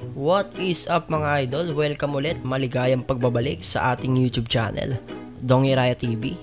What is up mga idol? Welcome ulit, maligayang pagbabalik sa ating YouTube channel, Dongiraya TV.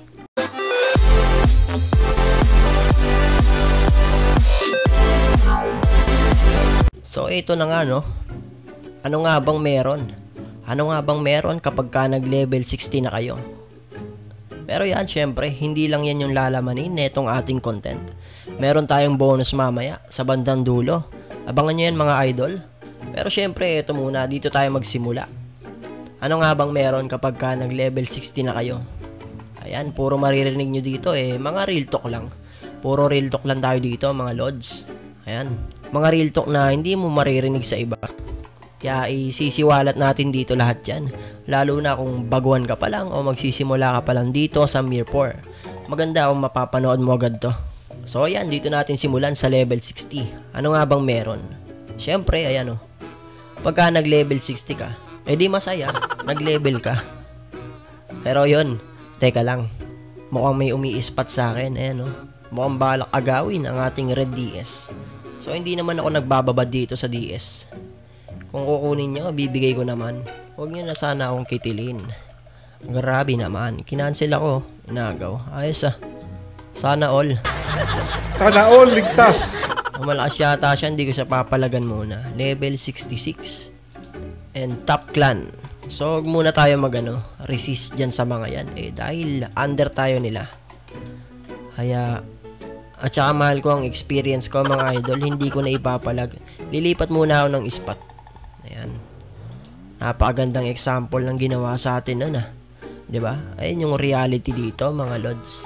So ito na nga no, ano nga bang meron? Ano nga bang meron kapag ka nag level 60 na kayo? Pero yan syempre, hindi lang yan yung lalamanin netong ating content. Meron tayong bonus mamaya sa bandang dulo. Abangan nyo yan mga idol. Pero syempre, ito muna, dito tayo magsimula. Ano nga bang meron kapag ka nag level 60 na kayo? Ayan, puro maririnig nyo dito mga real talk lang. Puro real talk lang tayo dito mga lods. Ayan, mga real talk na hindi mo maririnig sa iba. Kaya isisiwalat natin dito lahat yan. Lalo na kung baguhan ka pa lang o magsisimula ka pa lang dito sa Mirror 4. Maganda kung mapapanood mo agad to. So ayan, dito natin simulan sa level 60. Ano nga bang meron? Syempre, ayan o. Pagka nag-level 60 ka, di masaya, nag-level ka. Pero yun, teka lang. Mukhang may umiispat sa akin, ayan o. Mukhang balak agawin ang ating Red DS. So hindi naman ako nagbababad dito sa DS. Kung kukunin nyo, bibigay ko naman. Huwag nyo na sana akong kitilin. Grabe naman, kinancel ako. Inagaw, ayos ah. Sana all. Sana all, ligtas. Malakas yata siya, hindi ko siya papalagan muna. Level 66. And top clan. So, huwag muna tayo resist dyan sa mga yan. Dahil under tayo nila. Kaya, at saka mahal ko ang experience ko mga idol, hindi ko na ipapalag. Lilipat muna ako ng spot. Ayan. Napakagandang example ng ginawa sa atin nun diba? Ayun yung reality dito mga lods.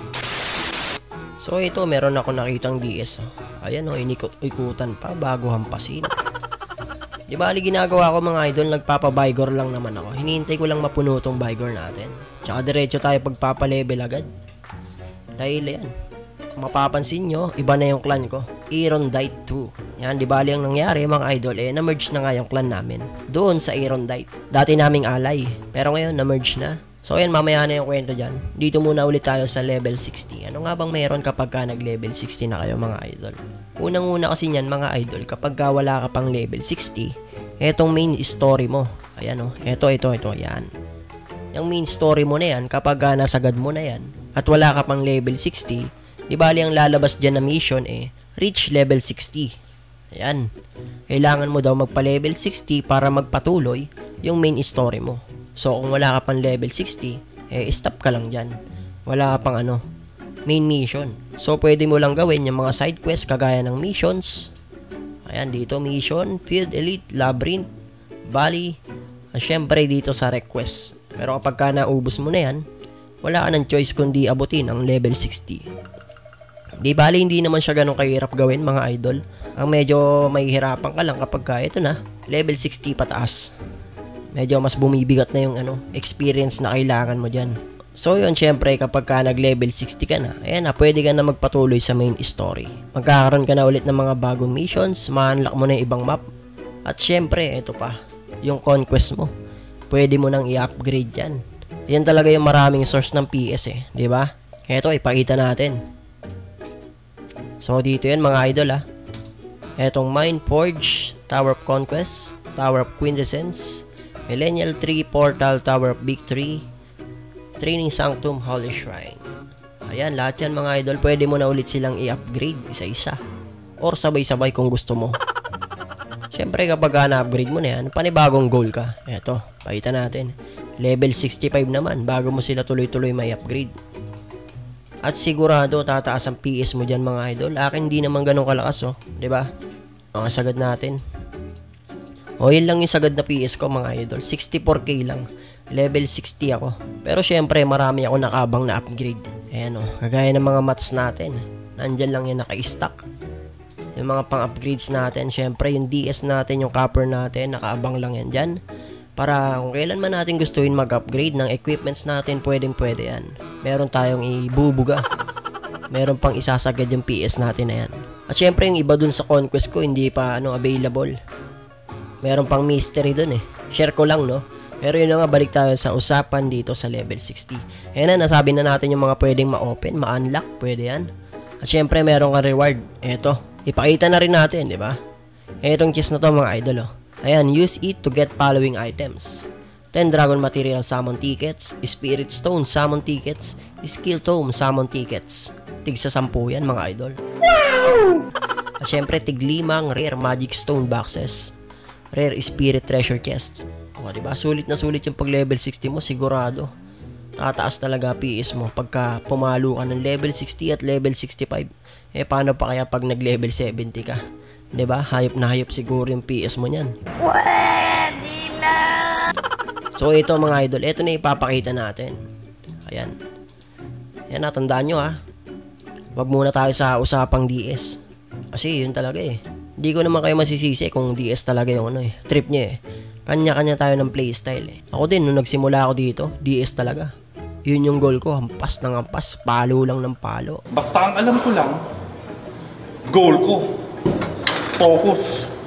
So ito, meron ako nakitang DS. Ayan inikot-ikutan pa bago hampasin. Di ba, ginagawa ko mga idol, nagpapa-Vigor lang naman ako. Hinihintay ko lang mapuno tong Vigor natin. Tsaka diretso tayo pagpapa-level agad. Dahil yan, mapapansin nyo, iba na yung clan ko. Aerondight 2. Yan, di bali ang nangyari mga idol, na-merge na nga yung clan namin. Doon sa Aerondight. Dati naming alay, pero ngayon na-merge na. So ayan, mamaya na yung kwento dyan. Dito muna ulit tayo sa level 60. Ano nga bang meron kapag ka nag-level 60 na kayo mga idol? Unang-una kasi nyan mga idol, kapag ka wala ka pang level 60, etong main story mo. Ayan ito, yan. Yung main story mo na yan, kapag ka nasagad mo na yan, at wala ka pang level 60, di bali ang lalabas dyan na mission reach level 60. Ayan. Kailangan mo daw magpa-level 60 para magpatuloy yung main story mo. So, kung wala ka pang level 60, stop ka lang dyan. Wala ka pang main mission. So, pwede mo lang gawin yung mga side quest kagaya ng missions. Ayan, dito mission, Field Elite, Labyrinth, Valley, at syempre dito sa request. Pero kapag ka naubos mo na yan, wala ka ng choice kundi abutin ang level 60. Di bali, hindi naman siya ganun kahirap gawin mga idol. Ang medyo mahihirapan ka lang kapag ka ito na, level 60 pataas. Medyo mas bumibigat na yung experience na kailangan mo dyan. So yun, syempre kapag ka nag-level 60 ka na, ayan na, pwede ka na magpatuloy sa main story. Magkakaroon ka na ulit ng mga bagong missions, ma-unlock mo na yung ibang map. At syempre, ito pa, yung conquest mo. Pwede mo nang i-upgrade yan. Yan talaga yung maraming source ng PS di ba? Ito, ipakita natin. So dito yan mga idol Etong Mine Forge, Tower of Conquest, Tower of Quintessence, Millennial 3, Portal, Tower of Victory, Training Sanctum, Holy Shrine. Ayan, lahat yan mga idol. Pwede mo na ulit silang i-upgrade isa-isa. Or sabay-sabay kung gusto mo. Siyempre kapag na-upgrade mo na yan, panibagong goal ka. Eto, pakita natin. Level 65 naman, bago mo sila tuloy-tuloy may upgrade. At sigurado, tataas ang PS mo dyan mga idol. Akin hindi naman ganun kalakas diba? Sagad natin. Yun lang yung sagad na PS ko mga idol. 64k lang. Level 60 ako. Pero syempre marami ako nakabang na upgrade. Ayan kagaya ng mga mats natin. Nandyan lang yung naka-stack. Yung mga pang-upgrades natin. Syempre yung DS natin, yung copper natin, nakaabang lang yan dyan. Para kung kailan man natin gustuin mag-upgrade ng equipments natin, pwedeng-pwede yan. Meron tayong ibubuga. Meron pang isasagad yung PS natin na yan. At syempre yung iba dun sa conquest ko, hindi pa available. Meron pang mystery dun Share ko lang Pero yun nga, balik tayo sa usapan dito sa level 60. Ayan na, nasabi na natin yung mga pwedeng ma-open, ma-unlock, pwede yan. At syempre meron kang reward. Eto, ipakita na rin natin, di ba? Etong chest na to mga idol Ayan, use it to get following items. 10 Dragon Material Summon Tickets, Spirit Stone Summon Tickets, Skill Tome Summon Tickets. Tig sa 10 yan mga idol. Wow! At syempre, tig 5 Rare Magic Stone Boxes. Rare Spirit Treasure Chest. O, diba? Sulit na sulit yung pag level 60 mo, sigurado. Tataas talaga PS mo pagka pumalo ka ng level 60 at level 65. Eh, paano pa kaya pag nag-level 70 ka? Diba? Hayop na hayop siguro yung PS mo nyan. Pwede na! So, ito mga idol. Ito na ipapakita natin. Ayan. Ayan, natandaan nyo ha. Wag muna tayo sa usapang DS. Kasi yun talaga eh. Hindi ko naman kayo masisisi kung DS talaga yung trip nyo eh. Kanya-kanya tayo ng playstyle eh. Ako din, nung nagsimula ako dito, DS talaga. Yun yung goal ko, hampas ng hampas, palo lang ng palo. Basta ang alam ko lang, goal ko, focus.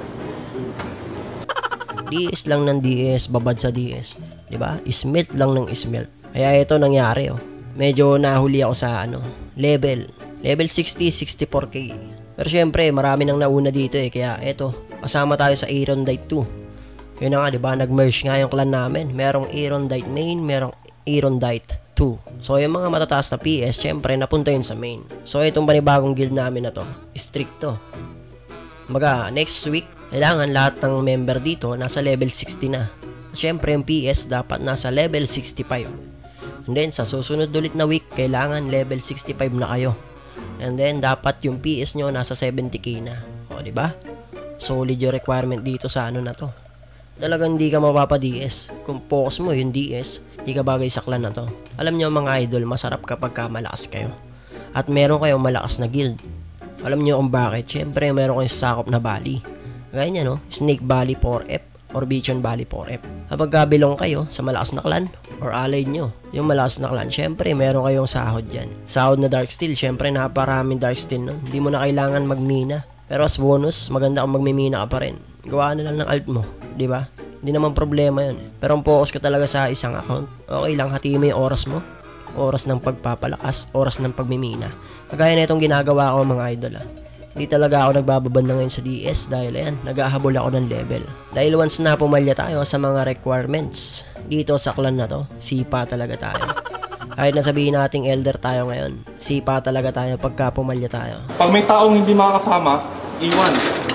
DS lang ng DS, babad sa DS. Diba? Smelt lang ng smelt. Kaya ito nangyari oh. Medyo nahuli ako sa level 60, 64k. Pero syempre, marami nang nauna dito eh. Kaya eto, kasama tayo sa Aerondight 2. Yun na nga, diba? Nag-merge nga yung clan namin. Merong Aerondight main, merong Aerondight 2. So, yung mga matataas na PS, syempre, napunta yun sa main. So, itong panibagong guild namin na to, strict to. Kumbaga, next week, kailangan lahat ng member dito nasa level 60 na. Syempre, yung PS dapat nasa level 65. And then, sa susunod ulit na week, kailangan level 65 na kayo. And then, dapat yung PS nyo nasa 70k na. O, diba? Solid yung requirement dito sa na to. Talagang hindi ka mapapa-DS. Kung focus mo yung DS, hindi ka bagay sa clan na to. Alam nyo mga idol, masarap kapag malakas kayo. At meron kayong malakas na guild. Alam nyo kung bakit? Syempre, meron kayong sakop na valley. Gaya niya, no? Snake Valley 4F or Bichon Valley 4F. Kapag kabilong kayo sa malakas na clan or allied nyo, yung malakas na clan, syempre, meron kayong sahod dyan. Sahod na Darksteel, syempre, naparaming Darksteel nun. Hindi mo na kailangan magmina. Pero as bonus, maganda kung magmimina ka pa rin. Gawa na lang ng alt mo, di ba? Hindi naman problema yun. Pero kung focus ka talaga sa isang account, okay lang, hati mo yung oras mo. Oras ng pagpapalakas, oras ng pagmimina. Kagaya na itong ginagawa ko mga idol Hindi talaga ako nagbababand na ngayon sa DS dahil ayan, naghahabol ako ng level. Dahil once na pumalya tayo sa mga requirements dito sa clan na to, sipa talaga tayo. Kahit nasabihin nating elder tayo ngayon, sipa talaga tayo pagka pumalya tayo. Pag may taong hindi makakasama, iwan.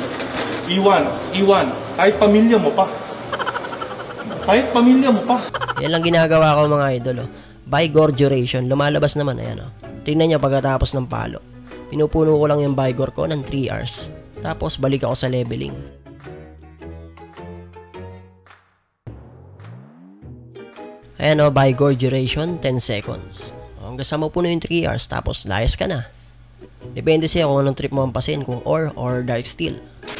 Kahit pamilya mo pa. Yan lang ginagawa ko mga idol Vigor duration, lumalabas naman, ayan Tingnan nyo pagkatapos ng palo. Pinupuno ko lang yung Vigor ko ng 3 hours. Tapos balik ako sa leveling. Ayan Vigor duration, 10 seconds. Hanggang sa mapuno yung 3 hours, tapos layas ka na. Depende siya kung anong trip mo mampasin, kung ore or Darksteel.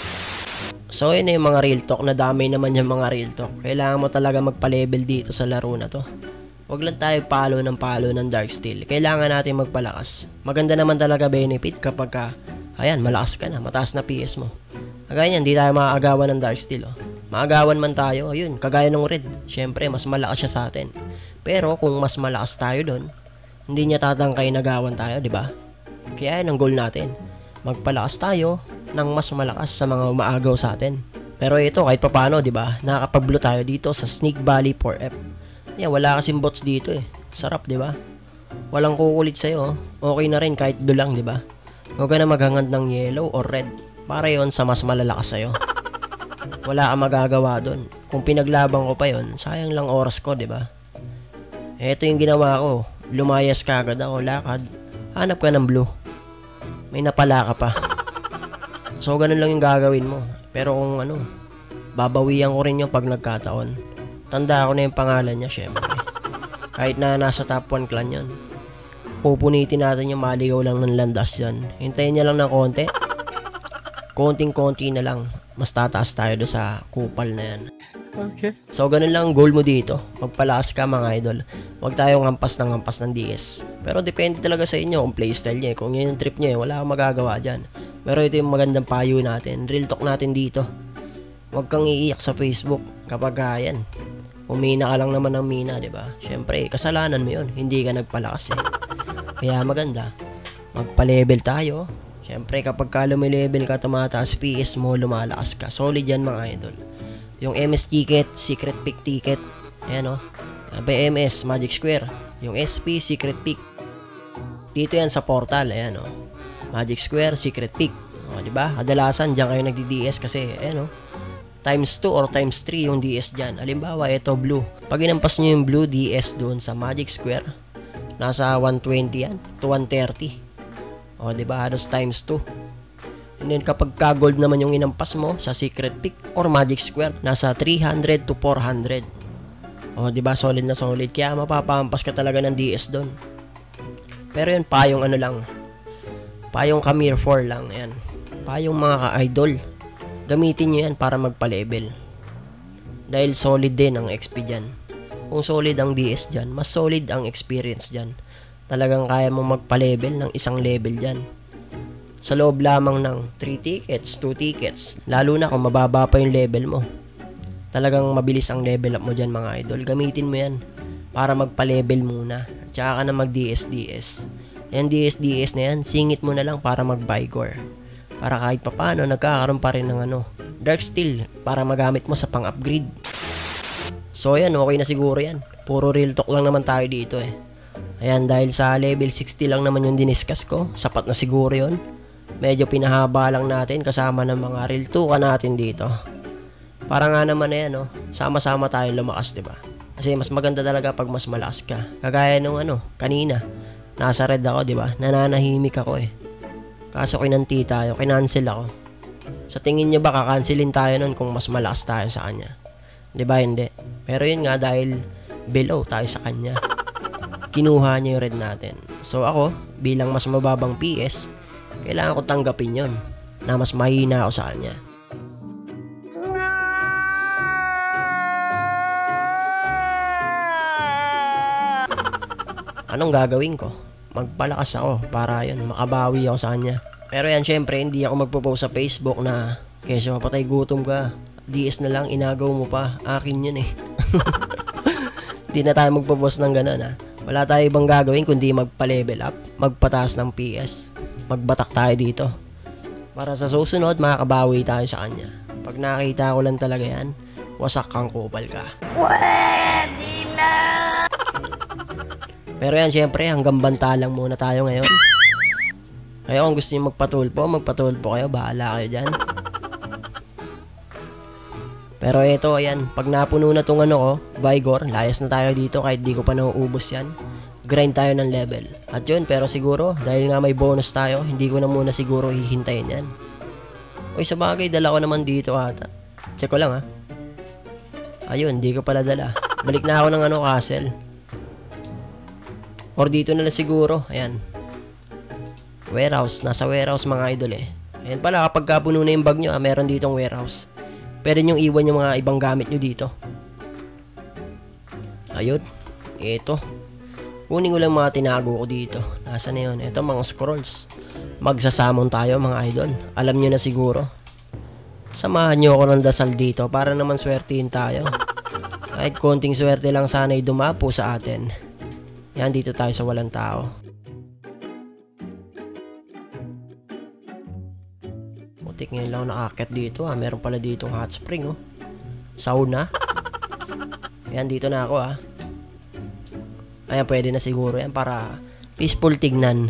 So yun yung mga real talk, nadamay naman yung mga real talk. Kailangan mo talaga magpa-level dito sa laro na to. Huwag lang tayo palo ng Darksteel. Kailangan natin magpalakas. Maganda naman talaga benefit kapag ayan, malakas ka na, mataas na PS mo. Kagaya niyan, hindi tayo maaagawan ng Darksteel Maagawan man tayo, ayun, kagaya ng Red. Syempre, mas malakas siya sa atin. Pero kung mas malakas tayo doon, hindi niya tatangkay nagawan tayo, di ba? Kaya yan ang goal natin. Magpalakas tayo ng mas malakas sa mga umaagaw sa atin. Pero ito, kahit papano, di ba? Nakakapag-blue tayo dito sa Snake Valley 4F. Yeah, wala kasing bots dito Sarap, di ba? Walang kukulit sa'yo. Okay na rin kahit blue lang, di ba? Huwag ka na maghangad ng yellow or red. Para yon sa mas malalakas sa'yo. Wala kang magagawa doon. Kung pinaglaban ko pa yon, sayang lang oras ko, di ba? Ito yung ginawa ko. Lumayas ka agad ako, lakad. Hanap ka ng blue. May napala ka pa. So, ganun lang yung gagawin mo. Pero kung babawian ko rin yung pag nagkataon. Tanda ko na yung pangalan niya, syempre. Kahit na nasa top 1 clan yun. Pupunitin natin yung maligaw lang ng landas dyan. Hintayin niya lang ng konti. Konting-konti na lang. Mas tataas tayo do sa kupal na yan. Okay. So, ganun lang ang goal mo dito. Magpalakas ka mga idol. Huwag tayong hampas ng DS. Pero depende talaga sa inyo kung playstyle niya. Kung yun yung trip niya, wala kang magagawa dyan. Pero ito yung magandang payo natin. Real talk natin dito. Huwag kang iiyak sa Facebook kapag yan. Umina ka lang naman ng mina, di ba? Syempre, kasalanan mo yun. Hindi ka nagpalakas Kaya maganda. Magpa-level tayo. Syempre, kapag ka lumilevel ka, tumataas PS mo, lumalakas ka. Solid yan mga idol. Yung MS ticket, secret pick ticket. Ayan o. BMS, Magic Square. Yung SP, secret pick. Dito yan sa portal. Ayan o. Magic Square, secret pick. O, diba? Kadalasan, dyan kayo nagdi-DS kasi, ayan o. Times 2 or times 3 yung DS dyan. Halimbawa, ito blue. Pag inampas nyo yung blue DS doon sa Magic Square, nasa 120 yan to 130. O, diba? Halos times 2. And then, kapag ka-gold naman yung inampas mo sa secret pick or Magic Square, nasa 300 to 400. O, diba? Solid na solid. Kaya mapapampas ka talaga ng DS doon. Pero yun, payong ano lang. Payong Camir 4 lang. Ayan. Payong mga ka-idol. Gamitin nyo yan para magpa-level. Dahil solid din ang XP dyan. Kung solid ang DS dyan, mas solid ang experience dyan. Talagang kaya mong magpa-level ng isang level dyan. Sa loob lamang ng 3 tickets, 2 tickets. Lalo na kung mababa pa yung level mo. Talagang mabilis ang level up mo dyan mga idol. Gamitin mo yan para magpa-level muna. Tsaka ka na mag-DS-DS. Yan DS-DS na yan, singit mo na lang para mag-Vigor. Para kahit papano, nagkakaroon pa rin ng Dark Steel para magamit mo sa pang-upgrade. So yan, okay na siguro yan. Puro real talk lang naman tayo dito eh. Ayan, dahil sa level 60 lang naman yung diniscuss ko, sapat na siguro yun. Medyo pinahaba lang natin kasama ng mga real talk natin dito. Para nga naman na yan, sama-sama tayo lumakas, diba? Kasi mas maganda talaga pag mas malakas ka. Kagaya nung kanina, nasa red ako, diba? Nananahimik ako eh. Kaso kinanti tayo, kinancel ako. Sa tingin nyo ba kakancelin tayo nun kung mas malakas tayo sa kanya? Diba hindi? Pero yun nga dahil below tayo sa kanya. Kinuha niya yung red natin. So ako, bilang mas mababang PS, kailangan ko tanggapin yun na mas mahina ako sa kanya. Anong gagawin ko? Magpalakas ako para yun, makabawi ako sa kanya. Pero yan, syempre, hindi ako magpo-post sa Facebook na kesyo mapatay gutom ka. DS na lang, inagaw mo pa. Akin yun eh. Hindi na tayo magpo-post ng ganun ha. Wala tayo ibang gagawin kundi magpa-level up, magpataas ng PS. Magbatak tayo dito. Para sa susunod, makakabawi tayo sa kanya. Pag nakita ko lang talaga yan, wasak kang kupal ka. Pwede na! Pero yan, syempre, hanggang banta lang muna tayo ngayon. Kaya kung gusto nyo magpatulpo kayo, bahala kayo dyan. Pero ito, ayan, pag napuno na itong Vigor, layas na tayo dito kahit di ko pa nauubos yan. Grind tayo ng level. At yun, pero siguro, dahil nga may bonus tayo, hindi ko na muna siguro hihintayin yan. Uy, sa bagay, dala ko naman dito ata. Check ko lang ha. Ayun, di ko pala dala. Balik na ako ng castle. Or dito na lang siguro. Ayan. Warehouse. Nasa warehouse mga idol eh. Ayan pala, kapag kapuno na yung bag nyo, meron ditong warehouse. Pwede nyo iwan yung mga ibang gamit nyo dito. Ayun. Ito. Kunin ko lang mga tinago ko dito. Nasa na yun? Ito mga scrolls. Magsasamon tayo mga idol. Alam nyo na siguro. Samahan nyo ako ng dasal dito para naman swertihin tayo. Kahit konting swerte lang sana'y dumapo sa atin. Yan, dito tayo sa walang tao. Putik, ngayon lang ako nakakit dito ha. Meron pala ditong hot spring Sauna. Yan, dito na ako ha. Ayan, pwede na siguro yan para peaceful tignan.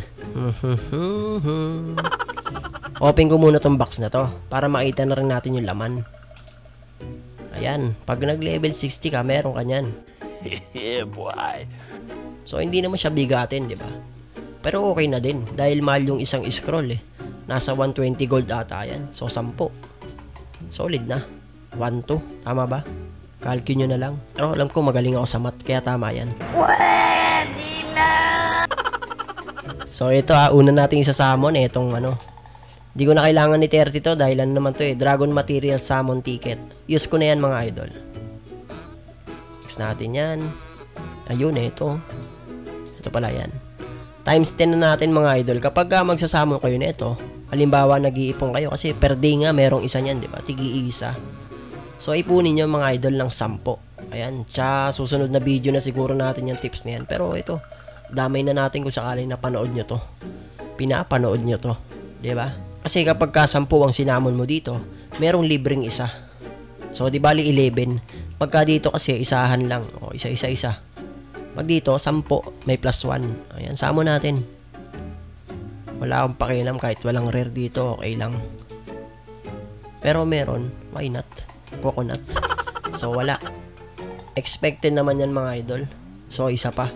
Open ko muna tong box na to para makita na rin natin yung laman. Ayan, pag nag-level 60 ka, meron ka nyan. Yeah, boy. So, hindi naman siya bigatin, di ba? Pero okay na din, dahil mahal yung isang scroll eh. Nasa 120 gold ata yan. So, 10. Solid na. 1-2. Tama ba? Calculate nyo na lang. Pero alam ko magaling ako sa math, kaya tama yan. Pwede na! So, ito una nating isasamon itong Hindi ko na kailangan ni 30 to dahil naman to Dragon Material Summon Ticket. Use ko na yan mga idol. Next natin yan. Ayun, ito. Ito pala yan. Times 10 na natin mga idol. Kapag magsasamon kayo nito, halimbawa nag-iipon kayo kasi per day nga merong isa niyan, di ba? Tigi-isa. So ipunin niyo mga idol ng 10. Ayan, susunod na video na siguro natin yung tips na yan. Pero ito, damay na natin kung sakaling napanood nyo to. Pinapanood nyo to, di ba? Kasi kapag ka 10 ang sinamon mo dito, merong libreng isa. So, di bali 11. Pagka dito kasi, isahan lang. O, isa. Pag dito, 10. May plus 1. Ayan, samo natin. Wala akong pakialam kahit walang rare dito. Okay lang. Pero meron. Why not? Coconut. So, wala. Expected naman yan mga idol. So, isa pa.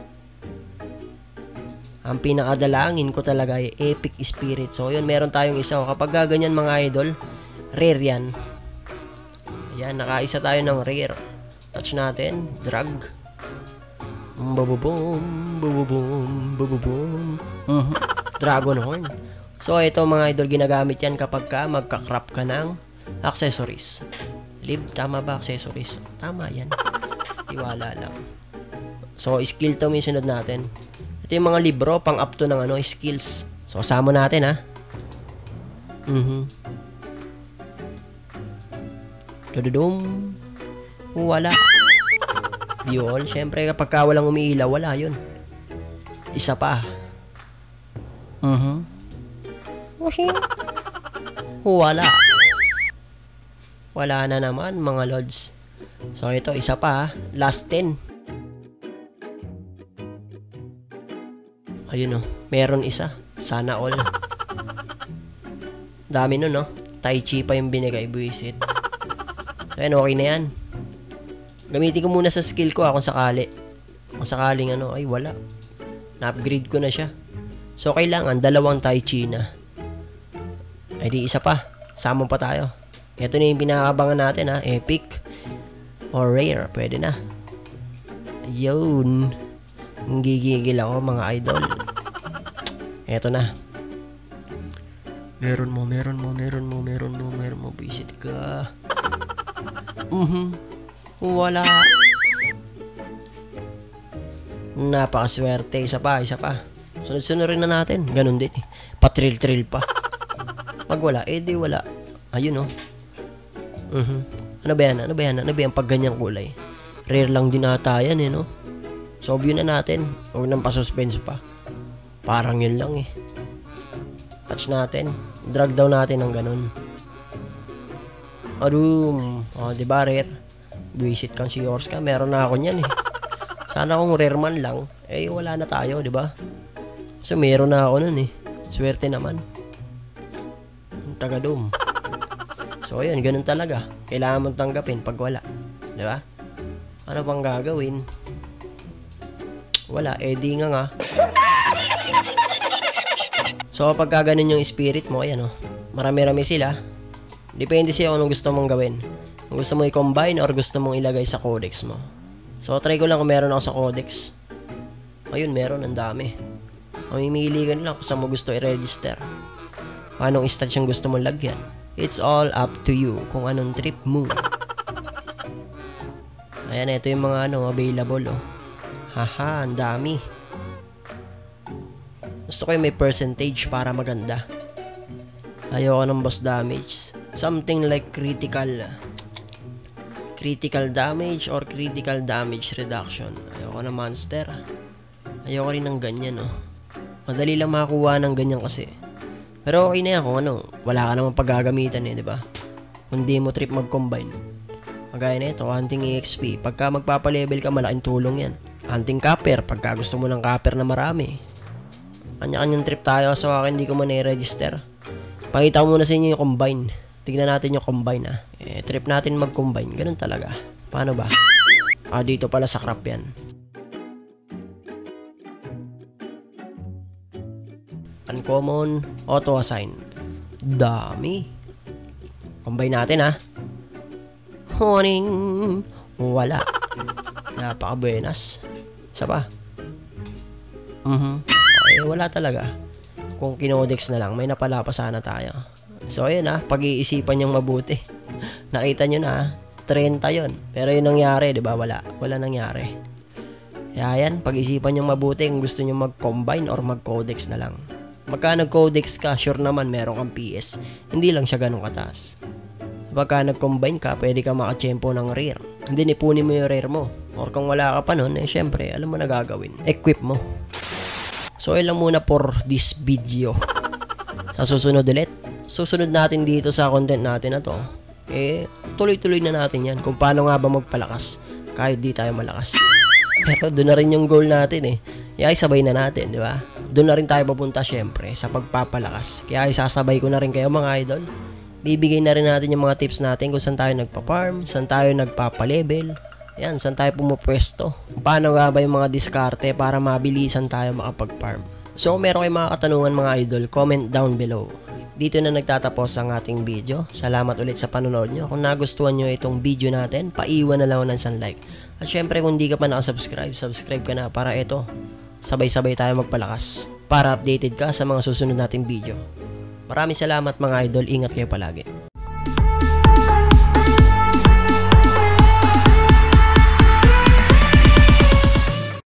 Ang pinakadalangin ko talaga ay Epic Spirit. So, yun, meron tayong isa. Kapag gaganyan mga idol, rare yan. Ayan, nakaisa tayo ng rare. Touch natin. Drag. Bububum. Dragon Horn. So, ito mga idol, ginagamit yan kapag ka magka-crop ka ng accessories. Lib, tama ba accessories? Tama yan. Tiwala lang. So, skill to yung sunod natin. Ito yung mga libro, pang up to ng skills. So, kasama natin, ha? Dududum. Wala. Yun, syempre, kapag ka walang umiilaw, wala yun. Isa pa. Wala. Wala na naman, mga lods. So, ito, isa pa, last 10. Ayun, meron isa. Sana all. Dami nun, no? Tai Chi pa yung binigay, buwisit. So, ayun, okay na yan. Gamitin ko muna sa skill ko, kung sakali. Kung sakaling ay wala. Na-upgrade ko na siya. So, kailangan, 2 Tai Chi na. Ay, di isa pa. Sama pa tayo. Ito na yung pinakabangan natin, ha? Epic. Or rare. Pwede na. Yun. Gigigil ako, mga idol. Eto na. Meron mo. Visit ka. Wala. Napakaswerte. Isa pa. Sunod-sunod rin na natin. Ganun din, eh. Patrill pa. Pag wala, di wala. Ayun, Ano ba yan? Pag ganyang kulay. Rare lang din ata yan, no? So, view na natin. Huwag nang pa-suspense pa. Parang yun lang, eh. Touch natin. Drag down natin ng ganun. Arum. Diba, rare? Visit kang si yours ka. Meron na ako niyan, eh. Sana kung rare man lang, wala na tayo, diba? Kasi meron na ako nun, eh. Swerte naman. Tagadum. So, ayun, ganun talaga. Kailangan mong tanggapin pag wala. Diba? Ano bang gagawin? Wala, di nga. So, pagka ganun yung spirit mo, ayan, marami-rami sila. Depende siya kung anong gusto mong gawin. Kung gusto mo i-combine or gusto mong ilagay sa codex mo. So, try ko lang kung meron ako sa codex. Ayun, meron, ang dami. Mamimili ka lang kung saan mo gusto i-register. Anong stats yung gusto mong lagyan. It's all up to you kung anong trip mo. Ayan, ito yung mga available, Haha, ang dami. Gusto ko yung may percentage para maganda. Ayoko ng boss damage. Something like critical damage or critical damage reduction. Ayoko ng monster. Ayoko rin ng ganyan, Madali lang makakuha ng ganyan kasi. Pero okay na yan kung wala ka namang paggagamitan, di ba? Kung di mo trip mag-combine. Magaya na ito, hunting EXP. Pagka magpapalevel ka, malaking tulong yan. Hunting copper, pagka gusto mo ng copper na marami. Kanya-kanyang trip tayo, so akin hindi ko man i-register. Pakita ko muna sa inyo yung combine. Tignan natin yung combine, trip natin mag-combine, ganun talaga. Paano ba? Dito pala sa crop yan. Uncommon, auto-assign. Dami. Combine natin, Honing. Wala. Napaka-buenas. Isa pa. Wala talaga. Kung kinodex na lang, may napala pa sana tayo. So, ayun pag-iisipan niyang mabuti. Nakita nyo na, 30 yun. Pero yung nangyari, di ba? Wala nangyari. Kaya yan, pag-isipan niyang mabuti kung gusto niyo mag-combine or mag-codex na lang. Magka nag-codex ka, sure naman meron kang PS. Hindi lang siya ganun kataas. Pagka nag-combine ka, pwede ka makachempo ng rare. Hindi nipunin mo yung rare mo. Or kung wala ka pa nun, syempre, alam mo na gagawin. Equip mo. So, yun lang muna for this video. Sa susunod ulit. Susunod natin dito sa content natin na to. tuloy-tuloy na natin yan kung paano nga ba magpalakas kahit di tayo malakas. Pero doon na rin yung goal natin Kaya isabay na natin, di ba? Doon na rin tayo papunta syempre sa pagpapalakas. Kaya isasabay ko na rin kayo mga idol. Bibigay na rin natin yung mga tips natin kung saan tayo nagpa-farm, saan tayo nagpapa-level, yan, saan tayo pumupwesto. Paano nga ba yung mga diskarte para mabilisan tayo makapag-farm. So kung meron kayong mga katanungan mga idol, comment down below. Dito na nagtatapos ang ating video. Salamat ulit sa panonood nyo. Kung nagustuhan nyo itong video natin, paiwan na lang ng isang like. At syempre kung di ka pa nakasubscribe, subscribe ka na para ito, sabay-sabay tayo magpalakas. Para updated ka sa mga susunod nating video. Maraming salamat mga idol. Ingat kayo palagi.